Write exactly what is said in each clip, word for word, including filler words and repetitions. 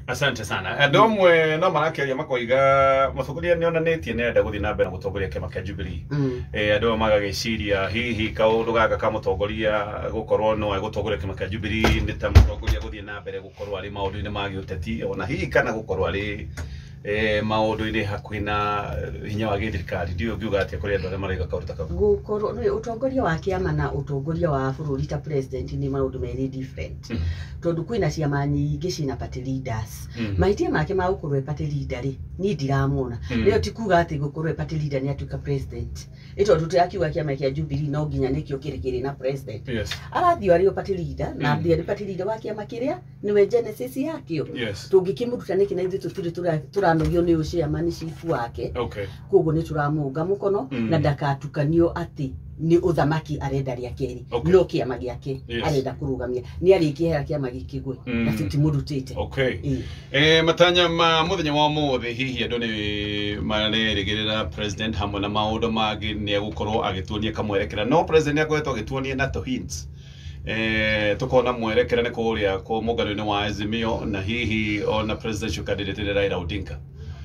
Asante sana. Adomwe no marakiaria makoiga mutongoria ni onanetie nenda guthi na mbere gutongoria kema kia Jubilee. Eh ado magagiciria hihi kaundu gaka ka mutongoria gukorwo no gutongoria kema kia Jubilee ni ta mutongoria guthi na mbere gukorwo ari maundu-ini magi uteti ona hihi kana gukorwo ari eh maundu-ini hakuina hinya wa githirikari ndio ngiuga atia kuri andu aria maraiga kaundu taka gukorwo ni utongoria wa kiama na utongoria wa bururi ta president ni maundu meri different. Mm. Tondu kwina ciama nyingi cina party leaders. Mm. Maitia make ma gukorwo party leader ri ni ndiramona. Mm. Leo tikuga ati gukorwo party leader ni atuika president. Ito tutu yakiuga kiama kia Jubilee no nginya nikio kirikiri na president. Yes. Arathio ari party leader mm. na thia party leader wa kiama kiria niwe genesis yakio. Yes. Tungikimuruta niki na ithu tutiri turanogio ni ucia mani cifu wake. Okay. Koguo ni turamunga mukono mm. na ndakatukanio ati ni uthamaki arenda ria keri. Okay. No kiama giake yes. arenda kurugamia ni ari kihera kiama gikigwe mm. na tutimurutite. Okay. Mm. Eh matanya ma muthenya wa muthi hihi andu ni marerigirira president hamwe na maundu magi ni agukorwo agituonia kamwerekera no president akoetwo agituonia na to hints. Eh tukona mwerekera ni kuria ko mugano-ini wa Azimio na hihi ona presidential candidate ni Raila Odinga.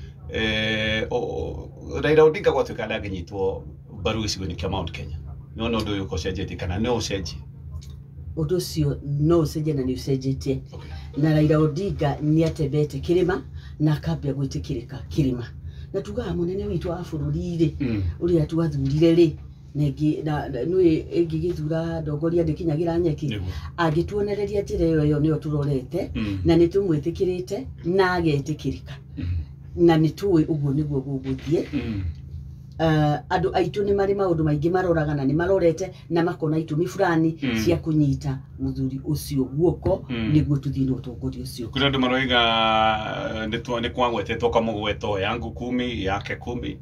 Eh o Raila Odinga kwa tukala ginyitwo baru gicigo-ini kia Mount Kenya. No no ndu yuko cenjetie kana no cenjie. Undu cio no cenjie na ni ucenjetie. Na Raila Odinga ni atebete kirima na akambia gwitikirika kirima. Na tugaga munene witu wa bururi ri uria twathurire ri negi na nui engigithura ndongoria ndikinyagira nyeki agituonereria njira iyo yo niyo turorete na nitumwitikirite na agetikirika na nituwe uguo niguo guguthie. Uh, andu aitu ni mari maundu maingi maroraga na ni marorete na makona itumi fulani mm. cia kunyita muthuri ucio guoko mm. niguo tuthie no utongoria ucio. Kuna andu maroiga ndetwa ni kwangwetetwo kamugweto yangu kumi yake kumi.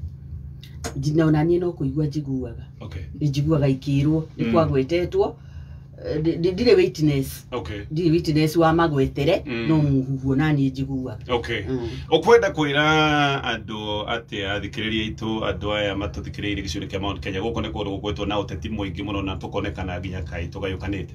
Jina onanie no kuigua njiguaga. Okay. Njiguaga ikirwo ni mm. kwagwetetwo ndire witness. Okay. Ndire witness wa magwetere mm. no muhuhu nani njigua. Okay. Mm. Okwenda kwira andu ati athikiriria itu andu aya matuthikiririe gicuri kia Mount Kenya guko ni kundu gugwetwo na uteti muingi muno na tukonekana nginya kai tugayukanite.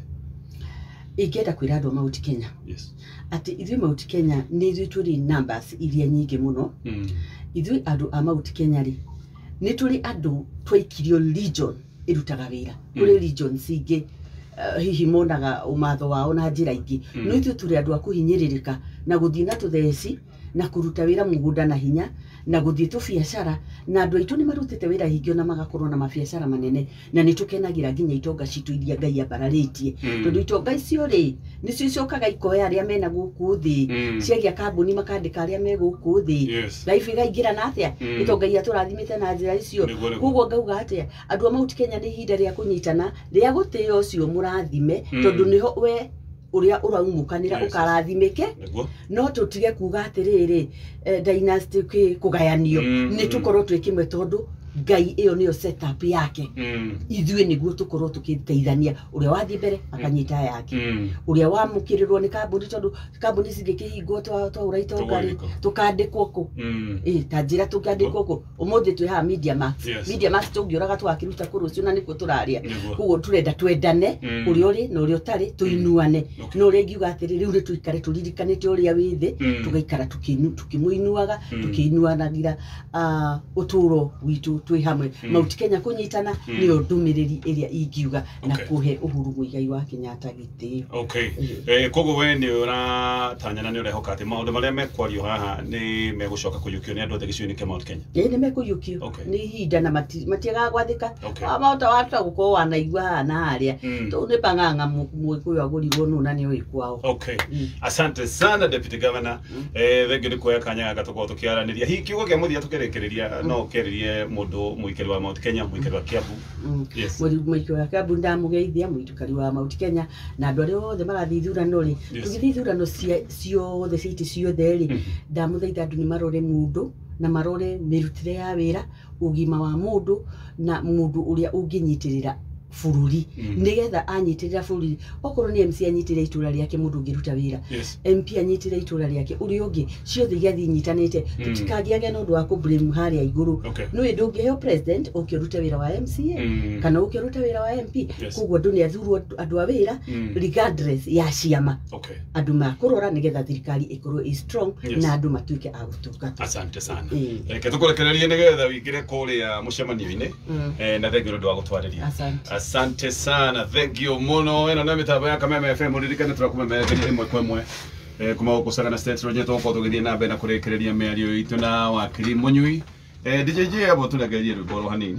Ingenda kwira andu Mount Kenya. Yes. Ati ithui Mount Kenya ni ithui turi numbers iria nyingi muno. Mm. Ithui andu a Mount Kenya ri ni turi andu twaikirio region irutaga wira. Mm. Kuri region singi Uh, hihi monaga umatho wao na njira ingi mm. no ithu turi andu akuhinyiririka na guthii na tutheci na kuruta wira mugunda na hinya na guthii tu biacara na andu aitu ni marutite wira hingio na magakorwo na mabiacara manene na ni tukenagira nginya itonga citu iria Ngai abararitie mm. tondu itonga icio ri ni cio icokaga ikoya aria mena guku thi mm. ciagia kambuni makandika aria me guku thi yes. life igaingira na atia mm. itonga ia turathimite na njira icio koguo ngauga atia andu a Mount Kenya ni hinda ria kunyitana ria gutio ucio murathime mm. tondu niho we uria uraumukanira yes. ukarathimike no tutige kuga atiriri eh, dynasty kugayanio mm. ni tukorwo twikimwe tondu Ngai iyo niyo setup yake mm. ithuĩ niguo tukorwo tukiteithania uria wathi mbere akanyita yake mm. uria wamukirirwo ni kambuni tondu kambuni cingikihingwo twa twa uraitongari tukandikwo ku mm. eh tanjira tukandikwo ku umuthi twi ha Media Max yes. Media Max tungioraga twakiruta ku rucio na nikuo turaria kuguo turenda twendane mm. uria uri na uria utari tuinuane mm. okay. no rengiuga atiri riu tuikare turirikanite uria withi mm. tugaikara tukinu tukimuinuaga mm. tukiinuanagira uh, uturo witu twi hamwe mm. Mount Kenya kunyitana mm. niyo ndumiriri iria ingiuga okay. na kuhe Uhuru Muigai wa Kenyatta gitio. Okay. Eh kogo we ni ura tanyana ni urehoka ati maundu maria mekwario haha ni megucoka kuyukio ni andu othe gicui-ini kia Mount Kenya. Ye ni mekuyukio. Okay. Ni hinda na matiaga gwathika. Okay. Amauta wata gukorwo wanaigua haha na haria. Mm. Tu ni panganga mwikuyu agurirwo nu na ni uikwaho. Okay. Mm. Asante sana Deputy Governor. Mm. Eh thengi ni kuya kanya gatuko tukiaraniria hi kiugo kia muthia tukirekereria mm. no keririe mundu muikari wa Mount Kenya muikari wa Kiambu. Mm. Yes. Muikari wa Kiambu ndamugeithia muikari wa Mount Kenya na andu aria othe marathi thurano ri tugithi thurano cio the city cio theri ndamuthaitha andu ni marore mundu na marore mirutire ya wira ugima wa mundu na mundu uria unginyitirira bururi nigetha anyitirira bururi okorwo ni M C anyitire itura riake mundu ngiruta wira M P anyitire itura riake uri ungi ciothe igathi nyitanite tutikagiage no ndu wa ku blame haria iguru no indu ngiheo president ukiruta wira wa M C A kana ukiruta wira wa M P kugwo ndu ni athurwo andu a wira regardless ya ciama andu makurora nigetha thirikari ikorwo is strong na andu matuike a gutungata. Asante sana reke tukurekererie nigetha wikire kuria mucemanio-ini na thengio ndu wa gutwariria. Asante sana, thank you muno. Eno na mitambo ya Kameme F M ririkane turakumemerekeria imwe kwa imwe eh kuma gukusana na state roje to tugithie na mbere na kurekereria miario itu na wakiri Munyui eh D J J abo turekererie rwimbo hanini.